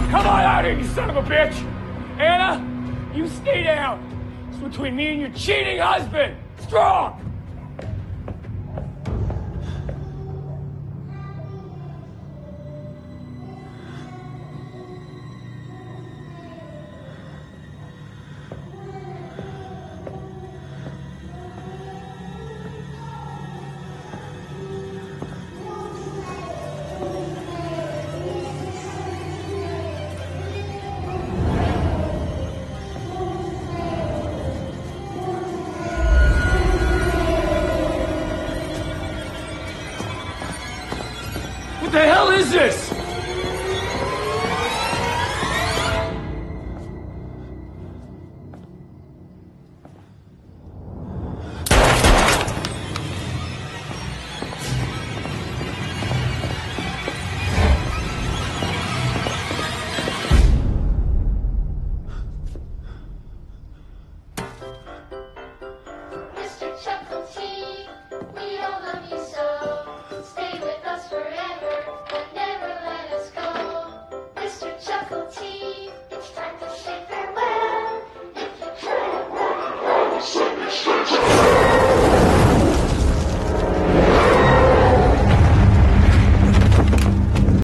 Come on out here, you son of a bitch! Anna, you stay down. It's between me and your cheating husband. Strong! What the hell is this? Mr. Chuckleteeth, we all love you so. Stay with us forever and never let us go. Mr. Chuckleteeth, it's time to say farewell. If you try to run, all of a sudden it starts.